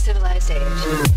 civilized age.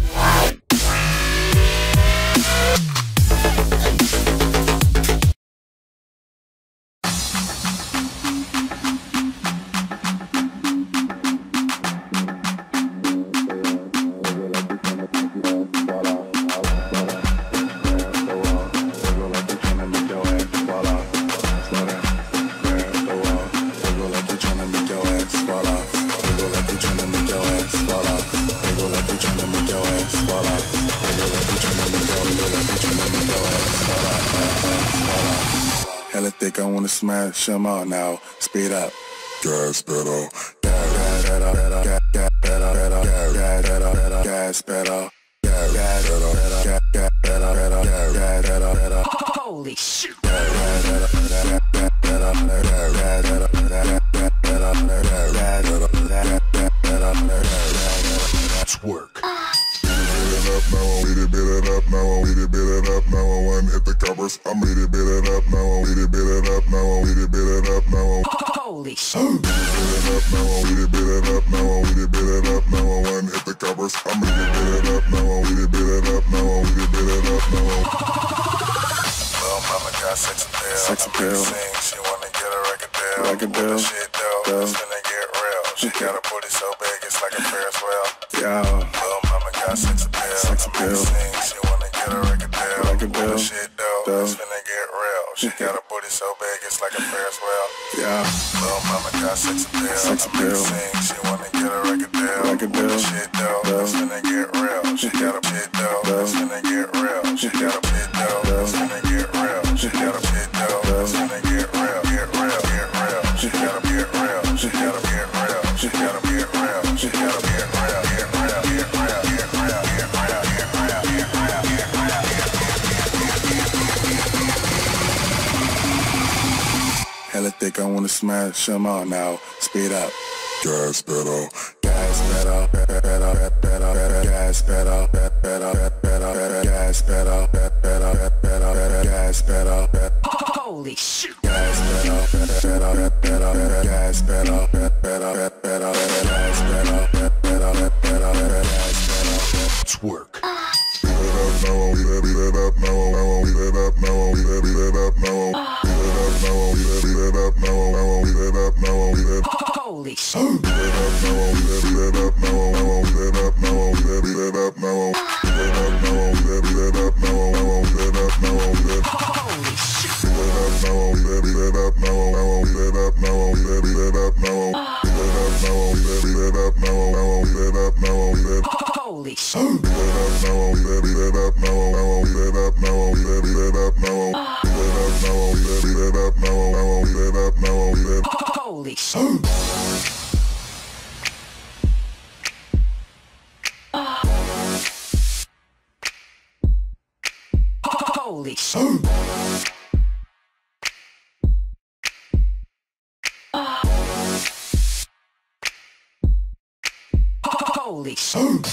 Hella thick, I wanna smash them all now. Speed up. Gas pedal. Gas pedal. Gas pedal. Gas pedal. Holy shit! Let's work. Beat it up now, beat it up now, I want hit the covers. I made it, beat it up now, beat it up now, beat it up now. Holy shit! Beat it up now, beat it up now, beat it up now, I want hit the covers. I made it, beat it up now, beat it up now, beat it up now. Little mama got sex appeal. Sex appeal. She wanna get a record deal. Record deal. Shit though, it's finna get real. She got a booty so big it's like a Ferris wheel. Yeah. Little mama got sex appeal. Sex appeal. She wanna get a record deal. Record deal. Shit though, it's finna get real. She got a booty so big it's like a Ferris wheel. Yeah. Little mama got sex appeal. Sex appeal. She wanna get a record deal. Record deal. Shit though, it's finna get real. She got a shit though, it's finna get real. She got a shit though, it's finna get real. She got a shit though, it's finna get real. Get real, get real. She gotta get real. She gotta get real. She gotta get real. She gotta get real. Get real, get real, get real, get real, get real, get real, get real, hella thick, I wanna smash them all now. Speed up. Gas pedal. Gas pedal. Pedal. Pedal. Gas pedal. Pedal. Pedal. Gas pedal. Pedal. Pedal. Gas pedal. Holy shit! Gas pedal. Pedal. Pedal. Gas pedal. Pedal. Pedal. Gas pedal. Pedal. Pedal. Gas pedal. Let's work. Beat it up now, beat it up now, beat it up now, beat it up now, beat it up now, beat it up now, beat it up now, beat it. Holy shit! Beat it up now, beat it up now, beat it up now, beat it up now, beat it up now, beat it up now, beat it up now, beat it. Holy shit! Beat it up now, beat it up now, beat it up now, beat it up now, beat it up now, beat it up now, beat it up now, beat it. Holy shit! Beat it up now, beat it up now, beat it up now, beat it up now, beat it up now, beat it up now, beat it up now, beat it. Holy shit! Holy shit! Holy shit!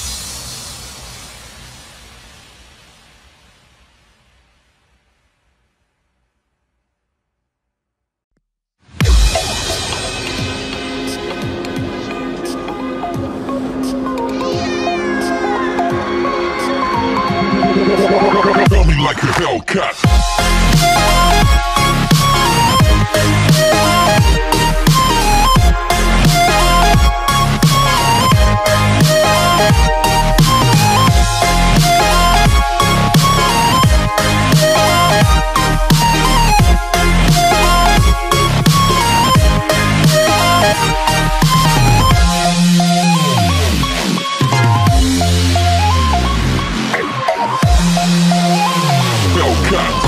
Feel me like a Hellcat. Hellcat.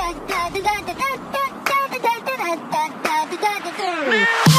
da da da da da da da da da da da da da da da.